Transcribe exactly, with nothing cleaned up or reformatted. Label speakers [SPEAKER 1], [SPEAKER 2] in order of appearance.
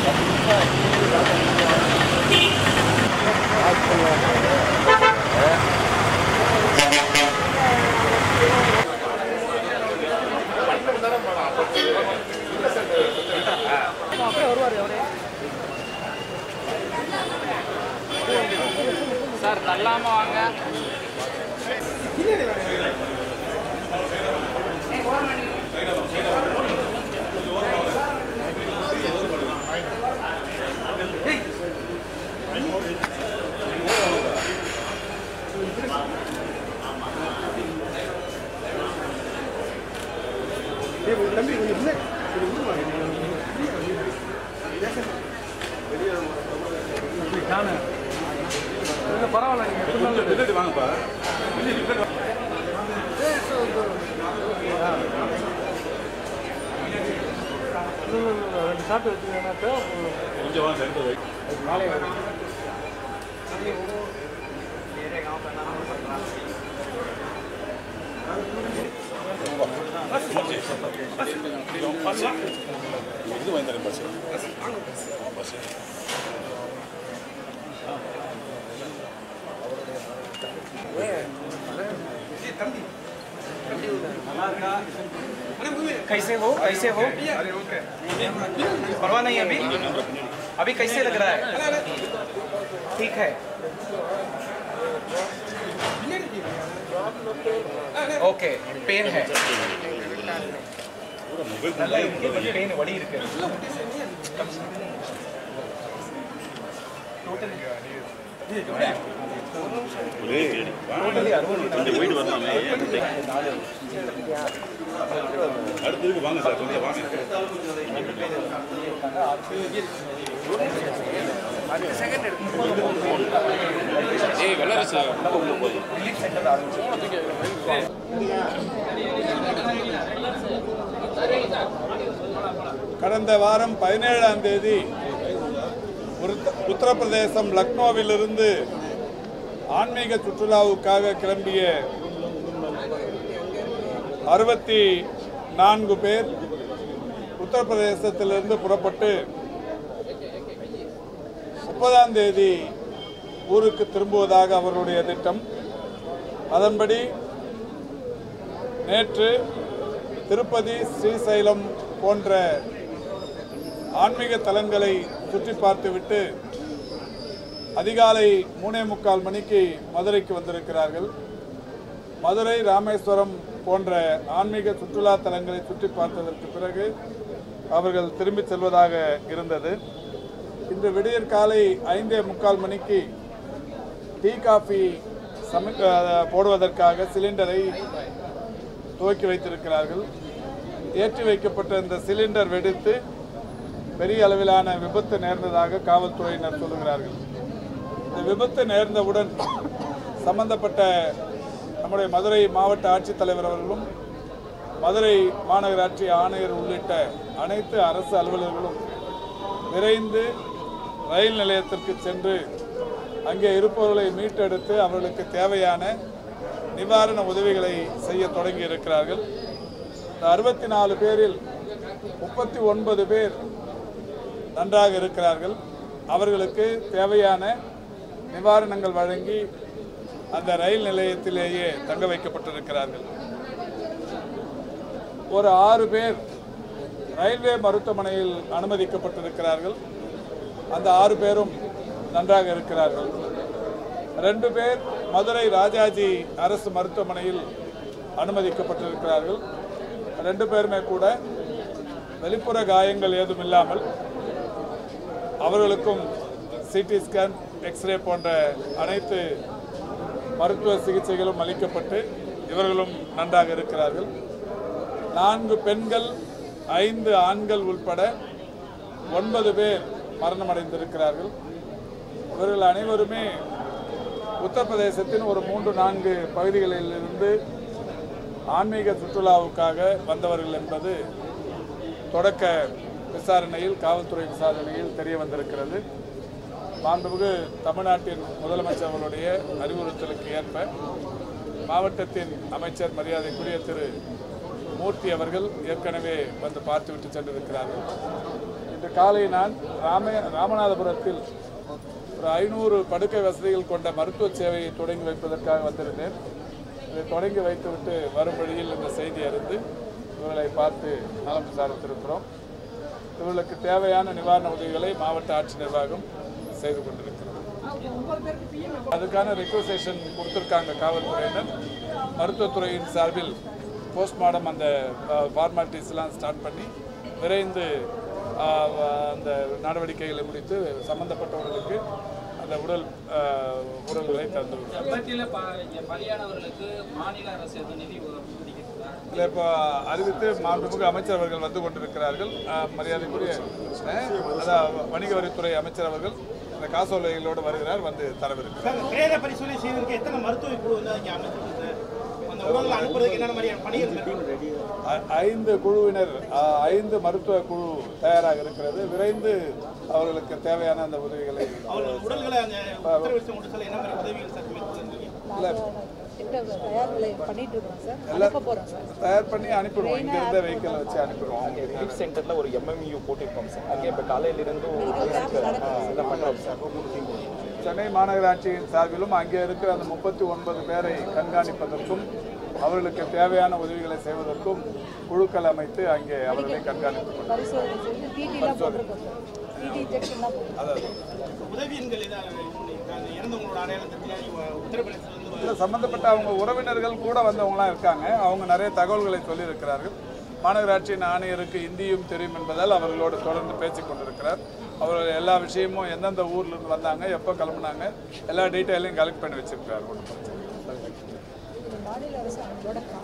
[SPEAKER 1] Sir தள்ளாம வாங்க.
[SPEAKER 2] தம்பி கொஞ்சம் பரவாயில்ல, நீங்க வாங்கப்பா. ரெண்டு ஷாட் வச்சுக்கோங்கன்னாக்கா கொஞ்சம் நாளை இது வாங்கி பஸ் பஸ்
[SPEAKER 3] कैसे हो कैसे हो परवाह नहीं अभी अभी कैसे लग रहा है ठीक है ओके पेन है पेन वड़ी இருக்கு டோட்டலி அறுபது வெயிட் வரலாமே அடுத்து வாங்க சார் கொஞ்சம் வாங்க அடுத்த செகண்ட் ஏய் வல்லரசு
[SPEAKER 4] கடந்த வாரம் பதினேழாம் தேதி உத்தரப்பிரதேசம் லக்னோவிலிருந்து ஆன்மீக சுற்றுலாவுக்காக கிளம்பிய அறுபத்தி நான்கு பேர் உத்தரப்பிரதேசத்திலிருந்து புறப்பட்டு முப்பதாம் தேதி ஊருக்கு திரும்புவதாக அவர்களுடைய திட்டம். அதன்படி நேற்று திருப்பதி, ஸ்ரீசைலம் போன்ற ஆன்மீக தலங்களை சுற்றி பார்த்துவிட்டு அதிகாலை மூணே முக்கால் மணிக்கு மதுரைக்கு வந்திருக்கிறார்கள். மதுரை, ராமேஸ்வரம் போன்ற ஆன்மீக சுற்றுலா தலங்களை சுற்றி பார்த்ததற்கு பிறகு அவர்கள் திரும்பி செல்வதாக இருந்தது. இன்று விடியற் காலை ஐந்தே முக்கால் மணிக்கு டீ காஃபி சமை போடுவதற்காக சிலிண்டரை துவக்கி வைத்திருக்கிறார்கள். ஏற்றி வைக்கப்பட்ட இந்த சிலிண்டர் வெடித்து பெரிய அளவிலான விபத்து நேர்ந்ததாக காவல்துறையினர் சொல்லுகிறார்கள். இந்த விபத்து நேர்ந்தவுடன் சம்பந்தப்பட்ட நம்முடைய மதுரை மாவட்ட ஆட்சித்தலைவர் அவர்களும் மதுரை மாநகராட்சி ஆணையர் உள்ளிட்ட அனைத்து அரசு அலுவலர்களும் விரைந்து ரயில் நிலையத்திற்கு சென்று அங்கே இருப்பவர்களை மீட்டெடுத்து அவர்களுக்கு தேவையான நிவாரண உதவிகளை செய்ய தொடங்கி இருக்கிறார்கள். இந்த அறுபத்தி நாலு பேரில் முப்பத்தி ஒன்பது பேர் நன்றாக இருக்கிறார்கள். அவர்களுக்கு தேவையான நிவாரணங்கள் வழங்கி அந்த ரயில் நிலையத்திலேயே தங்க வைக்கப்பட்டிருக்கிறார்கள். ஒரு ஆறு பேர் ரயில்வே மருத்துவமனையில் அனுமதிக்கப்பட்டிருக்கிறார்கள். அந்த ஆறு பேரும் நன்றாக இருக்கிறார்கள். ரெண்டு பேர் மதுரை ராஜாஜி அரசு மருத்துவமனையில் அனுமதிக்கப்பட்டிருக்கிறார்கள். ரெண்டு பேருமே கூட வெளிப்புற காயங்கள் ஏதும் இல்லாமல் அவர்களுக்கும் சிடி ஸ்கேன், எக்ஸ்ரே போன்ற அனைத்து மருத்துவ சிகிச்சைகளும் அளிக்கப்பட்டு இவர்களும் நன்றாக இருக்கிறார்கள். நான்கு பெண்கள், ஐந்து ஆண்கள் உட்பட ஒன்பது பேர் மரணமடைந்திருக்கிறார்கள். இவர்கள் அனைவருமே உத்தரப்பிரதேசத்தின் ஒரு மூன்று நான்கு பகுதிகளில் இருந்து ஆன்மீக சுற்றுலாவுக்காக வந்தவர்கள் என்பது தொடக்க விசாரணையில், காவல்துறை விசாரணையில் தெரிய வந்திருக்கிறது. மாண்புமிகு தமிழ்நாட்டின் முதலமைச்சர் அவர்களுடைய அறிவுறுத்தலுக்கு ஏற்ப மாவட்டத்தின் அமைச்சர் மரியாதைக்குரிய திரு மூர்த்தி அவர்கள் ஏற்கனவே வந்து பார்த்துவிட்டு சென்றிருக்கிறார்கள். இன்று காலை நான் ராமே ராமநாதபுரத்தில் ஒரு ஐநூறு படுக்கை வசதிகள் கொண்ட மருத்துவ சேவையை தொடங்கி வைப்பதற்காக வந்திருந்தேன். இதை தொடங்கி வைத்துவிட்டு வரும் வழியில் இந்த செய்தி அறிந்து இவர்களை பார்த்து நலம் விசாரித்திருக்கிறோம். இவர்களுக்கு தேவையான நிவாரண உதவிகளை மாவட்ட ஆட்சி நிர்வாகம் செய்து கொண்டிருக்கிறது. அதுக்கான ரெக்வசேஷன் கொடுத்துருக்காங்க காவல்துறையினர். மருத்துவத்துறையின் சார்பில் போஸ்ட்மார்டம் அந்த ஃபார்மாலிட்டிஸ்லாம் ஸ்டார்ட் பண்ணி விரைந்து அந்த நடவடிக்கைகளை முடித்து சம்பந்தப்பட்டவர்களுக்கு அந்த உடல் உடல்களை தந்து இல்லை இப்போ அறிவித்து மாண்புமிகு அமைச்சர் அவர்கள் வந்து கொண்டிருக்கிறார்கள். மரியாதைக்குரிய அதான் வணிக வரித்துறை அமைச்சர் அவர்கள் இந்த காசோலைகளோடு வருகிறார், வந்து தரவிருக்கிறார்.
[SPEAKER 1] பிரேத பரிசோதனை செய்வதற்கு எத்தனை மருத்துவ குழு வந்து அங்கே அமைச்சிருக்கு? அந்த உடல்களை அனுப்புறதுக்கு என்னென்ன மாதிரியான பணிகள்?
[SPEAKER 4] ஐந்து குழுவினர் ஐந்து மருத்துவ குழு தயாராக இருக்கிறது. விரைந்து அவர்களுக்கு தேவையான அந்த உதவிகளை
[SPEAKER 1] உடல்களை அங்கே என்ன மாதிரி உதவிகள் சார்
[SPEAKER 4] இல்லை தயார் பண்ணி அனுப்பிடுவோம். இங்க இருந்த வெஹிக்கிள் வச்சு அனுப்பிடுவோம்.
[SPEAKER 3] ரிலீஃப் சென்டர்ல ஒரு எம்எம்யூ போட்டிருக்கோம் சார். அங்கே இப்போ காலையில இருந்து
[SPEAKER 4] சென்னை மாநகராட்சியின் சார்பிலும் அங்கே இருக்கிற அந்த முப்பத்தி ஒன்பது பேரை கண்காணிப்பதற்கும் அவர்களுக்கு தேவையான உதவிகளை செய்வதற்கும் குழுக்கள் அமைத்து அங்கே அவர்களை கண்காணித்து சம்பந்தப்பட்ட அவங்க உறவினர்கள் கூட வந்தவங்களாம் இருக்காங்க. அவங்க நிறைய தகவல்களை சொல்லியிருக்கிறார்கள். மாநகராட்சியின் ஆணையருக்கு இந்தியும் தெரியும் என்பதால் அவர்களோடு தொடர்ந்து பேசிக் கொண்டிருக்கிறார். அவர்கள் எல்லா விஷயமும் எந்தெந்த ஊர்லேருந்து வந்தாங்க, எப்போ கிளம்புனாங்க, எல்லா டீட்டெயிலையும் கலெக்ட் பண்ணி வச்சிருக்கிறார். ஒன்றும் பிரச்சனை இல்லை.